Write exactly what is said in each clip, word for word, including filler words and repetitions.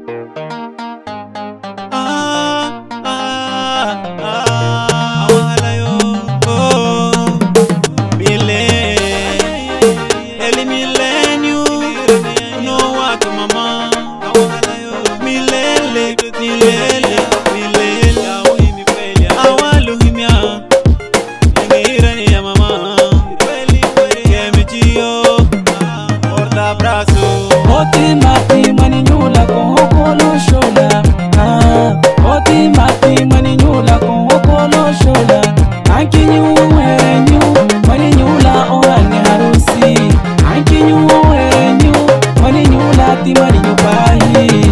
Ah, ah, ah, wala yo, oh, mile, eli milenio, no wato mama, milele, milele, milele, awalu himya, ngirani ya mama, kemichio, orda brazo, oti mati mani nyula con okolo shola, ah, oti mati mani nyula con okolo shola, anki nyuwe nyu, mani nyula oane harusi, anki nyuwe nyu, mani nyula ti mani nyubahi.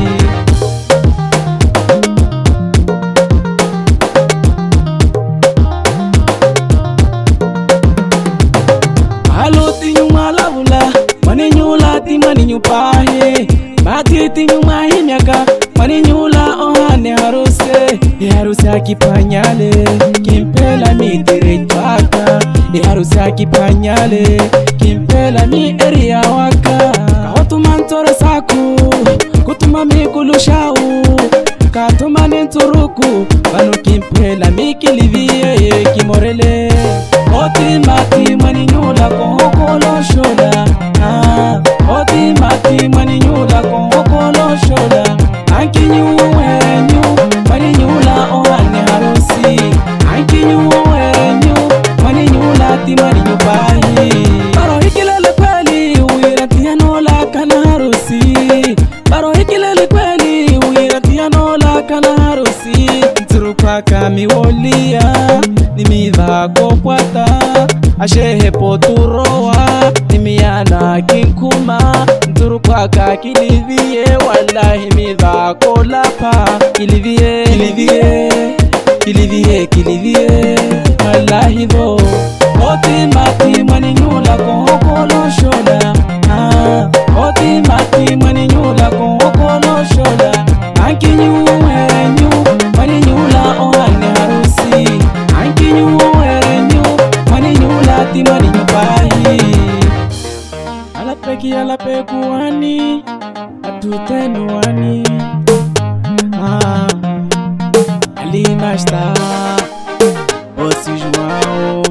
Halo ti nyuma lavula, mani nyula ti mani nyubahi, mati ti nyuma himyaka, mani nyula oane haruse, e haruse akipanyale, kimpela mi direchaka, e haruse akipanyale, kimpela mi eria waka, kahotuma ntore saku, kutuma mi kulushau, katuma ninturuku, banu kimpela mi kilivie kimorele, oti mati mani nyula con okolo shola, ah, oti mati mani nyula con okolo shola, anki nyuwe nyu, mani nyula oane harusi, anki nyuwe nyu, mani nyula ti mani nyubahi. Baro hikilele kweli, uwira tianola kana harusi, baro hikilele kweli, uwira tianola kana harusi, nturupaka miwolia, nimidha kopwata, ashehe poturowa, nimiyana kinkuma, nturupaka kilivie, wallahi midha kolapa, kilivie, kilivie, kilivie, kilivie, wallahi dho, oti mati mani nyula con okolo shola, ah, oti mati mani nyula con okolo shola, anki nyuwe nyu, mani nyula oane harusi, anki nyuwe nyu, mani nyula ti mani nyubahi. Alapeki alapeku wani, atutenu wani, ah, alimashta, osi Joao,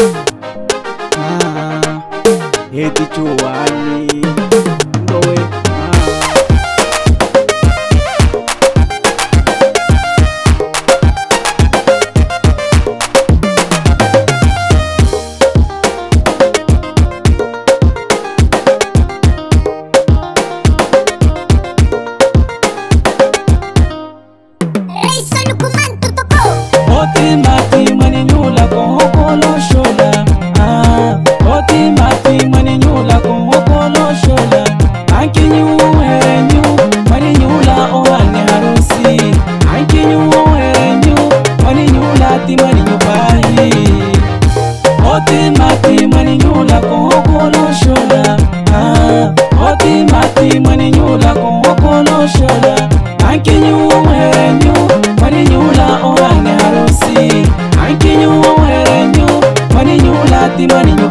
ah, eti chuwani, ndowe, ah. Oti mati mani nyula con okolo shola, ah, oti mati mani nyula con okolo shola, anki nyuwe nyu, mani nyula oane harusi, anki nyuwe nyu, mani nyula ti mani nyubahi. Oti mati mani nyula con okolo shola, ah, oti mati mani nyula con okolo shola, anki nyuwe nyu, mani nyula oane harusi, anki nyuwe nyu, mani nyula ti mani